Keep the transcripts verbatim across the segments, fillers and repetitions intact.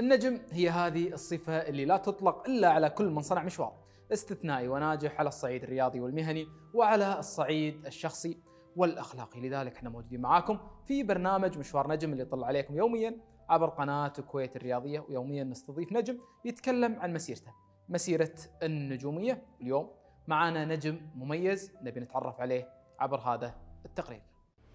النجم هي هذه الصفة اللي لا تطلق إلا على كل من صنع مشوار استثنائي وناجح على الصعيد الرياضي والمهني وعلى الصعيد الشخصي والأخلاقي. لذلك احنا موجودين معاكم في برنامج مشوار نجم اللي يطلع عليكم يوميا عبر قناة كويت الرياضية، ويوميا نستضيف نجم يتكلم عن مسيرته، مسيرة النجومية. اليوم معنا نجم مميز نبي نتعرف عليه عبر هذا التقرير.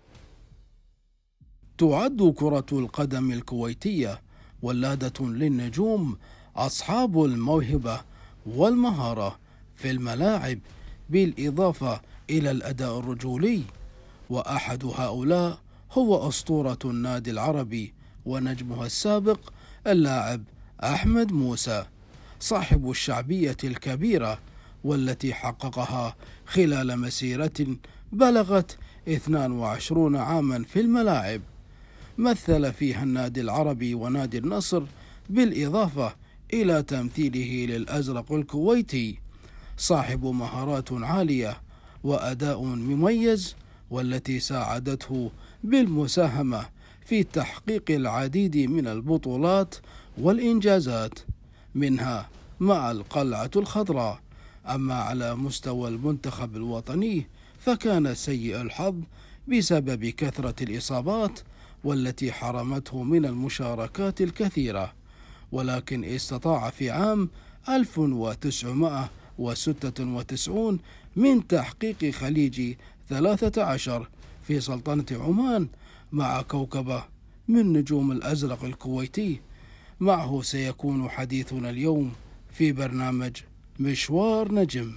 تعد كرة القدم الكويتية ولادة للنجوم أصحاب الموهبة والمهارة في الملاعب، بالإضافة إلى الأداء الرجولي، وأحد هؤلاء هو أسطورة النادي العربي ونجمها السابق اللاعب أحمد موسى، صاحب الشعبية الكبيرة والتي حققها خلال مسيرة بلغت اثنين وعشرين عاما في الملاعب، مثل فيها النادي العربي ونادي النصر، بالإضافة إلى تمثيله للأزرق الكويتي، صاحب مهارات عالية وأداء مميز، والتي ساعدته بالمساهمة في تحقيق العديد من البطولات والإنجازات، منها مع القلعة الخضراء. أما على مستوى المنتخب الوطني فكان سيء الحظ بسبب كثرة الإصابات والتي حرمته من المشاركات الكثيرة، ولكن استطاع في عام ألف وتسعمائة وستة وتسعين من تحقيق خليج ثلاثة عشر في سلطنة عمان مع كوكبة من نجوم الأزرق الكويتي. معه سيكون حديثنا اليوم في برنامج مشوار نجم.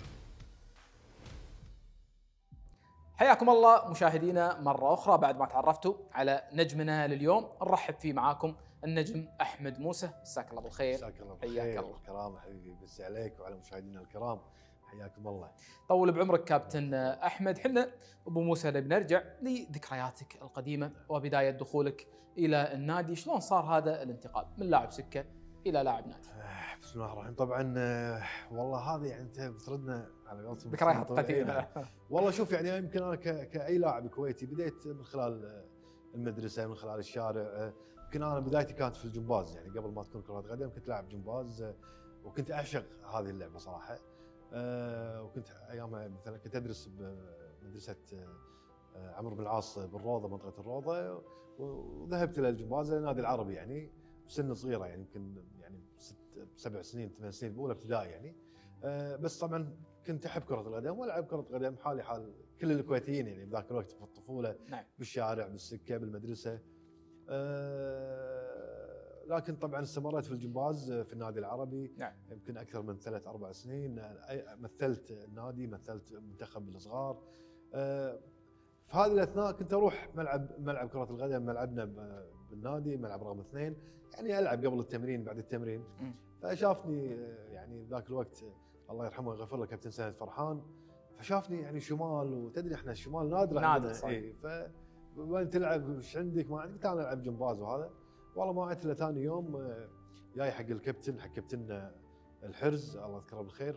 حياكم الله مشاهدينا مرة أخرى بعد ما تعرفتوا على نجمنا لليوم. نرحب فيه معاكم النجم أحمد موسى. مساك الله بالخير. مساك الله بالخير. حياك الله الكرام حبيبي، بس عليك وعلى مشاهدينا الكرام، حياكم الله. طول بعمرك كابتن أحمد. حنا أبو موسى بنرجع لذكرياتك القديمة وبداية دخولك إلى النادي. شلون صار هذا الانتقال من لاعب سكة إلى لاعب نادي؟ بسم الله الرحمن الرحيم. طبعا والله هذه يعني انت بتردنا على قولتهم ذكريات قديمة. والله شوف، يعني يمكن انا كاي لاعب كويتي بديت من خلال المدرسه، من خلال الشارع. يمكن انا بدايتي كانت في الجمباز، يعني قبل ما تكون كره قدم كنت لاعب جمباز، وكنت اعشق هذه اللعبه صراحه. وكنت ايامها مثلا كنت ادرس بمدرسه عمرو بن العاص بالروضه، منطقه الروضه، وذهبت الى الجمباز النادي العربي يعني بسن صغيره، يعني يمكن يعني ست سبع سنين ثمان سنين باولى ابتدائي يعني. أه بس طبعا كنت احب كره القدم والعب كره قدم حالي حال كل الكويتيين يعني بذاك الوقت في الطفوله. نعم. بالشارع، بالسكه، بالمدرسه. أه لكن طبعا استمريت في الجمباز في النادي العربي. نعم. يمكن اكثر من ثلاث اربع سنين مثلت النادي، مثلت منتخب الصغار. أه في هذه الاثناء كنت اروح ملعب ملعب كره القدم، ملعبنا بالنادي ملعب رقم اثنين، يعني العب قبل التمرين بعد التمرين. م. فشافني يعني ذاك الوقت الله يرحمه ويغفر له كابتن سند فرحان، فشافني يعني شمال، وتدري احنا الشمال نادر عندنا. اي ف وين تلعب، ايش عندك؟ ما عندي. قلت انا العب جمباز وهذا. والله ما عدت الا ثاني يوم جاي حق الكابتن، حق كابتن الحرز الله يذكره بالخير،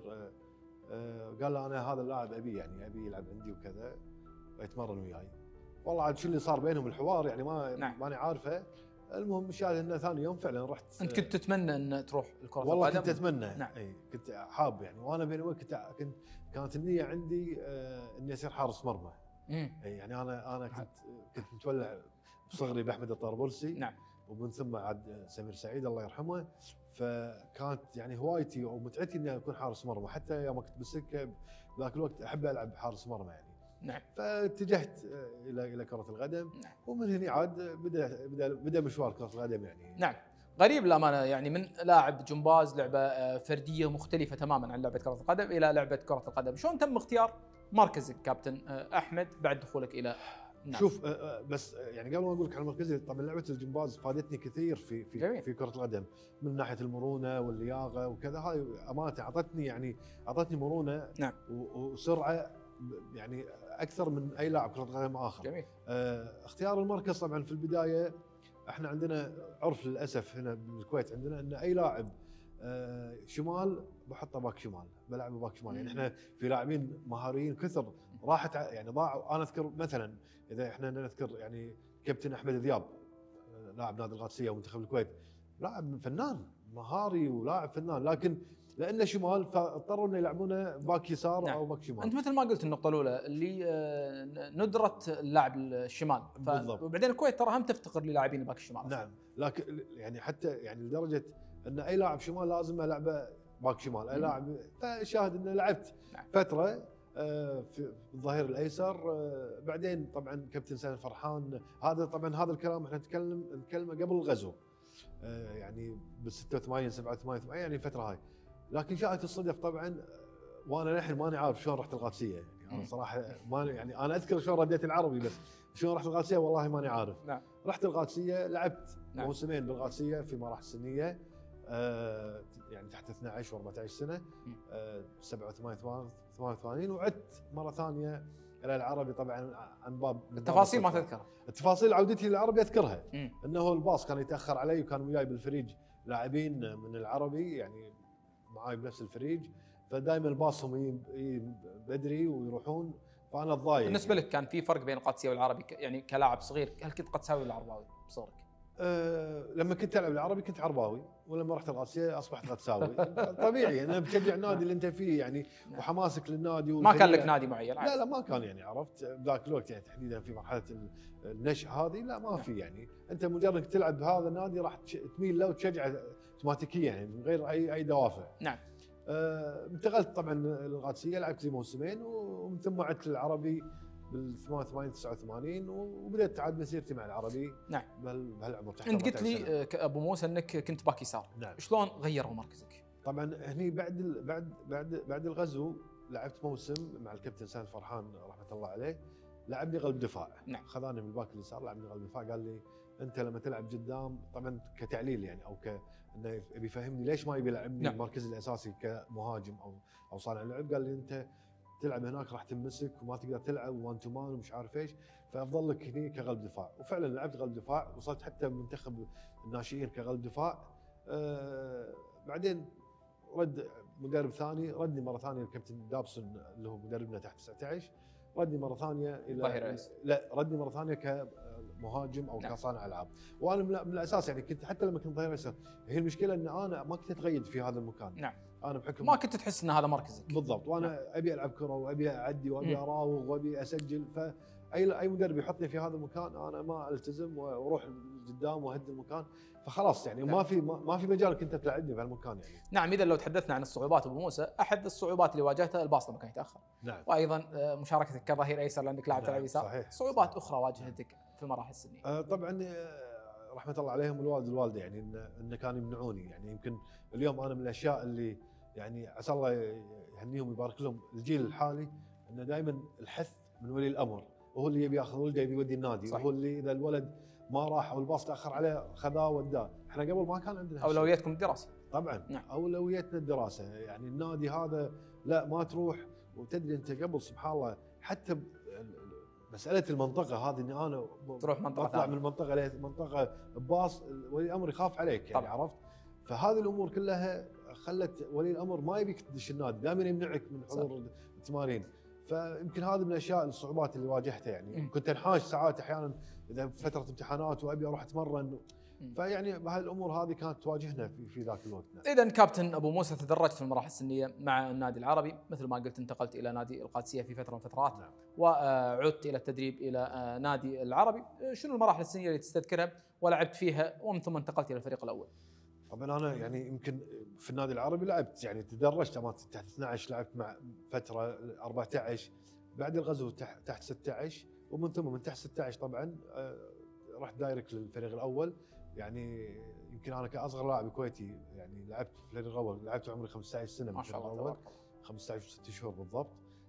قال له انا هذا اللاعب ابي، يعني ابي يلعب عندي وكذا ويتمرن وياي. والله عاد شو اللي صار بينهم الحوار يعني ما نعم. ماني عارفه. المهم الشاهد انه ثاني يوم فعلا رحت. انت كنت تتمنى ان تروح الكره القدم؟ والله كنت اتمنى. نعم. اي كنت حاب يعني، وانا بيني وبينك كنت كنت كانت النيه عندي آه اني اصير حارس مرمى. اي يعني انا انا كنت كنت متولع بصغري باحمد الطرابلسي. نعم. ومن ثم عاد سمير سعيد الله يرحمه، فكانت يعني هوايتي ومتعتي اني اكون حارس مرمى، حتى يوم كنت بالسكه ذاك الوقت احب العب حارس مرمى يعني. نعم. فاتجهت الى الى كره القدم. نعم. ومن هنا عاد بدا بدا بدا مشوار كره القدم يعني. نعم. غريب للامانه، يعني من لاعب جمباز لعبه فرديه مختلفه تماما عن لعبه كره القدم الى لعبه كره القدم. شلون تم اختيار مركزك كابتن احمد بعد دخولك الى النادي؟ شوف بس يعني قبل ما اقول لك على مركزي، طبعا لعبه الجمباز فادتني كثير في في جميل. في كره القدم من ناحيه المرونه واللياقه وكذا. هاي امانه اعطتني يعني اعطتني مرونه. نعم. وسرعه يعني اكثر من اي لاعب كره قدم اخر. جميل. آه اختيار المركز طبعا في البدايه احنا عندنا عرف للاسف هنا بالكويت عندنا ان اي لاعب آه شمال بحطه باك شمال، بلعبه باك شمال. يعني احنا في لاعبين مهاريين كثر راحت يعني ضاعوا. انا اذكر مثلا اذا احنا نذكر يعني كابتن احمد ذياب لاعب نادي القادسيه ومنتخب الكويت، لاعب فنان مهاري ولاعب فنان، لكن لانه شمال فاضطروا انه يلعبونه باك يسار نعم. او باك شمال. انت مثل ما قلت النقطه الاولى اللي ندره اللاعب الشمال، بالضبط. وبعدين الكويت ترى هم تفتقر للاعبين الباك الشمال. نعم، لكن يعني حتى يعني لدرجه ان اي لاعب شمال لازم العبه باك شمال، اي لاعب. فشاهد انه لعبت نعم. فتره في الظهير الايسر، بعدين طبعا كابتن سالم فرحان، هذا طبعا هذا الكلام احنا نتكلم نتكلمه قبل الغزو، يعني بال ستة وثمانين سبعة وثمانين يعني الفتره هاي. لكن جاءت الصدف طبعا، وانا للحين ماني عارف شلون رحت القادسيه، يعني انا صراحه ما يعني انا اذكر شلون رديت العربي، بس شلون رحت القادسيه والله ماني عارف. نعم. رحت القادسية، لعبت نعم. موسمين بالقادسية في مراحل سنية، آه يعني تحت اثني عشر وأربعة عشر سنة، آه سبعة وثمانين ثمانية وثمانين، وعدت مرة ثانية إلى العربي طبعا عن باب التفاصيل ما تذكرها. التفاصيل عودتي للعربي أذكرها، م. أنه الباص كان يتأخر علي، وكان وياي بالفريج لاعبين من العربي يعني معاي بنفس الفريج، فدائما الباص هم بدري ويروحون، فانا اتضايق. بالنسبه لك كان في فرق بين القادسيه والعربي يعني كلاعب صغير؟ هل كنت قادساوي ولا عرباوي بصغرك؟ أه لما كنت العب العربي كنت عرباوي، ولما رحت القادسيه اصبحت قادساوي. طبيعي انا بشجع النادي اللي انت فيه يعني، وحماسك للنادي. ما كان لك نادي معين؟ لا لا ما كان يعني، عرفت بذاك الوقت يعني تحديدا في مرحله النشء هذه، لا ما في يعني، انت مجرد انك تلعب بهذا النادي راح تميل له وتشجعه اوتوماتيكيا يعني من غير اي اي دوافع. نعم. أه انتقلت طبعا للقادسيه، لعبت لي موسمين، ومن ثم عدت للعربي بال ثمانية وثمانين تسعة وثمانين، وبدات تعاد مسيرتي مع العربي. نعم. بهالعمر. انت قلت لي ابو موسى انك كنت باك يسار. نعم. شلون غيروا مركزك؟ طبعا هني بعد ال... بعد بعد بعد الغزو لعبت موسم مع الكابتن سالم فرحان رحمه الله عليه، لعبني قلب دفاع. نعم. خذاني من الباك اليسار لعبني قلب دفاع، قال لي انت لما تلعب قدام، طبعا كتعليل يعني او ك انه يبي يفهمني ليش ما يبي يلعبني نعم. المركز الاساسي كمهاجم او او صانع لعب. قال لي انت تلعب هناك راح تنمسك وما تقدر تلعب وان تو مان ومش عارف ايش، فافضل لك هني كقلب دفاع. وفعلا لعبت قلب دفاع، وصلت حتى منتخب الناشئين كقلب دفاع. آه بعدين رد مدرب ثاني، ردني مره ثانيه الكابتن دابسون اللي هو مدربنا تحت تسعة عشر، ردني مره ثانيه الى لا ردني مره ثانيه كمهاجم او نعم. كصانع العاب. وانا من الاساس يعني كنت حتى لما كنت ظهير ايسر، هي المشكله ان انا ما كنت اتقيد في هذا المكان. نعم. انا بحكم ما كنت تحس ان هذا مركزك بالضبط، وانا نعم. ابي العب كره وابي اعدي وابي اراوغ وابي اسجل، فاي اي مدرب يحطني في هذا المكان انا ما التزم واروح قدام واهد المكان، فخلاص يعني نعم. ما في ما في مجال كنت تلعبني في هالمكان يعني. نعم. اذا لو تحدثنا عن الصعوبات ابو موسى، احد الصعوبات اللي واجهتها الباص لما كان يتاخر. نعم. وايضا مشاركتك كظهير ايسر لانك لاعب تلعب يسار. صحيح. صعوبات صحيح. اخرى واجهتك في المراحل السنيه. آه طبعا رحمه الله عليهم الوالد والوالده يعني انه إن كانوا يمنعوني، يعني يمكن اليوم انا من الاشياء اللي يعني عسى الله يهنيهم ويبارك لهم الجيل الحالي، انه دائما الحث من ولي الامر، وهو اللي يبي ياخذ ولده يبي يودي النادي، صحيح. وهو اللي اذا الولد ما راح او الباص تاخر عليه خذاه وداه. احنا قبل ما كان عندنا اولوياتكم الدراسه. طبعا نعم. اولوياتنا الدراسه، يعني النادي هذا لا ما تروح. وتدري انت قبل سبحان الله حتى مساله المنطقه هذه، اني انا تروح منطقه اطلع من المنطقه لمنطقه باص، ولي الامر يخاف عليك يعني. طبعا. عرفت؟ فهذه الامور كلها خلت ولي الامر ما يبيك تدش النادي، دائما يمنعك من حضور التمارين. فيمكن هذه من الاشياء الصعوبات اللي واجهتها يعني. م. كنت انحاش ساعات احيانا اذا فتره امتحانات وابي اروح اتمرن، فيعني بهالامور هذه كانت تواجهنا في في ذاك الوقت. اذا كابتن ابو موسى تدرجت في المراحل السنيه مع النادي العربي، مثل ما قلت انتقلت الى نادي القادسيه في فتره من الفترات. نعم. وعدت الى التدريب الى نادي العربي. شنو المراحل السنيه اللي تستذكرها ولعبت فيها ومن ثم انتقلت الى الفريق الاول؟ طبعا انا يعني يمكن في النادي العربي لعبت يعني تدرجت تحت اثني عشر، لعبت مع فتره أربعة عشر، بعد الغزو تحت ستة عشر، ومن ثم من تحت ستة عشر طبعا رحت دايركت للفريق الاول. يعني يمكن انا كاصغر لاعب كويتي يعني لعبت في الفريق الاول، لعبت عمري خمسة عشر سنه ما شاء الله، خمسة عشر وستة شهور بالضبط.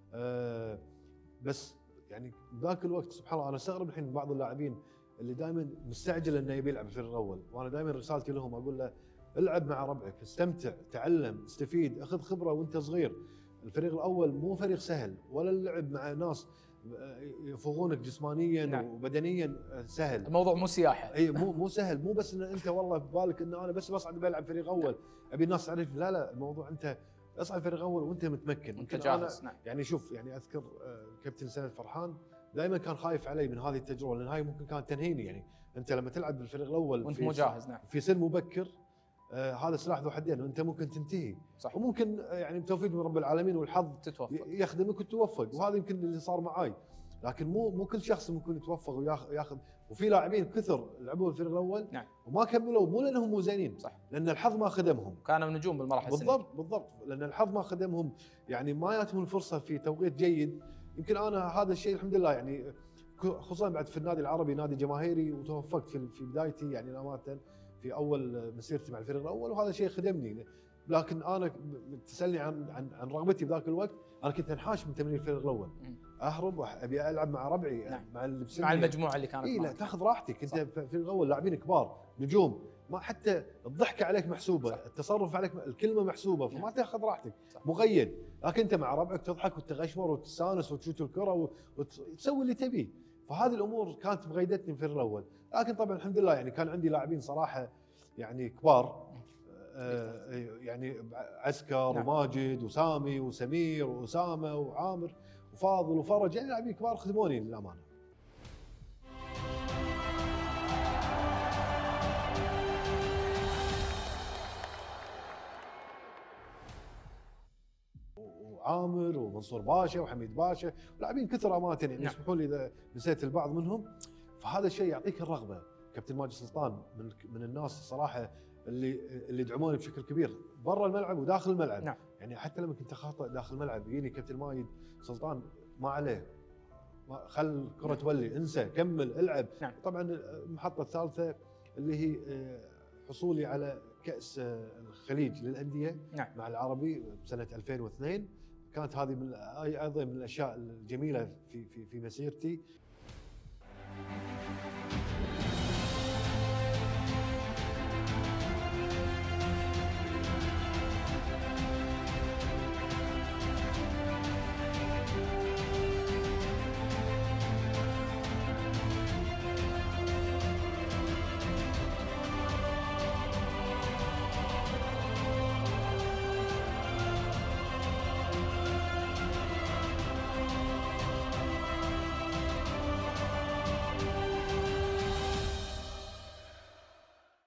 أه بس يعني ذاك الوقت سبحان الله انا استغرب الحين بعض اللاعبين اللي دائما مستعجل انه يبي يلعب في الفريق الاول، وانا دائما رسالتي لهم اقول له العب مع ربعك، استمتع، تعلم، استفيد، اخذ خبره وانت صغير. الفريق الاول مو فريق سهل، ولا اللعب مع ناس يفوقونك جسمانيا نعم. وبدنيا سهل. الموضوع مو سياحه. اي مو مو سهل، مو بس ان انت والله ببالك ان انا بس بصعد بلعب فريق اول ابي الناس تعرف، لا لا الموضوع انت اصعد فريق اول وانت متمكن، انت جاهز. نعم. يعني شوف يعني اذكر الكابتن سالم فرحان دائما كان خايف علي من هذه التجربه، لان هاي ممكن كانت تنهيني. يعني انت لما تلعب بالفريق الاول وانت مو جاهز، نعم، في سن مبكر، آه هذا سلاح ذو حدين، وانت ممكن تنتهي. صح. وممكن آه يعني بتوفيق من رب العالمين والحظ تتوفق، يخدمك وتوفق، وهذا يمكن اللي صار معاي. لكن مو مو كل شخص ممكن يتوفق وياخذ، وفي لاعبين كثر لعبوا الفريق الاول، نعم، وما كملوا، مو لانهم مو زينين، صح، لان الحظ ما خدمهم، كانوا نجوم بالمراحل السنيه. بالضبط بالضبط، لان الحظ ما خدمهم، يعني ما جاتهم الفرصه في توقيت جيد. يمكن انا هذا الشيء الحمد لله، يعني خصوصا بعد في النادي العربي نادي جماهيري، وتوفقت في في بدايتي، يعني امانه في اول مسيرتي مع الفريق الاول، وهذا الشيء خدمني. لكن انا تسالني عن عن عن رغبتي بذاك الوقت، انا كنت انحاش من تمرين الفريق الاول، اهرب ابي العب مع ربعي، نعم، مع اللي مع المجموعه اللي كانت اي لا معك. تاخذ راحتك، انت في الفريق الاول لاعبين كبار نجوم، ما حتى الضحكه عليك محسوبه، صح. التصرف عليك، الكلمه محسوبه، فما تاخذ راحتك، صح. مقيد. لكن انت مع ربعك تضحك وتغشمر وتستانس وتشوت الكره وتسوي اللي تبيه. فهذه الامور كانت مقيدتني في الفريق الاول. لكن طبعا الحمد لله يعني كان عندي لاعبين صراحه يعني كبار، آه يعني عسكر، نعم، وماجد وسامي وسمير واسامه وعامر وفاضل وفرج، يعني لاعبين كبار خدموني للامانه. وعامر ومنصور باشا وحميد باشا، لاعبين كثر امانه، يعني يسمحوا لي اذا نسيت البعض منهم. فهذا الشيء يعطيك الرغبه. كابتن ماجد سلطان من من الناس الصراحه اللي اللي دعموني بشكل كبير برا الملعب وداخل الملعب، نعم. يعني حتى لما كنت اخطئ داخل الملعب يجيني كابتن ماجد سلطان، ما عليه، خل الكره، نعم، تولي، انسى، كمل، العب، نعم. طبعا المحطه الثالثه اللي هي حصولي على كاس الخليج للانديه، نعم، مع العربي بسنه ألفين واثنين، كانت هذه من ايضا من الاشياء الجميله في في في مسيرتي.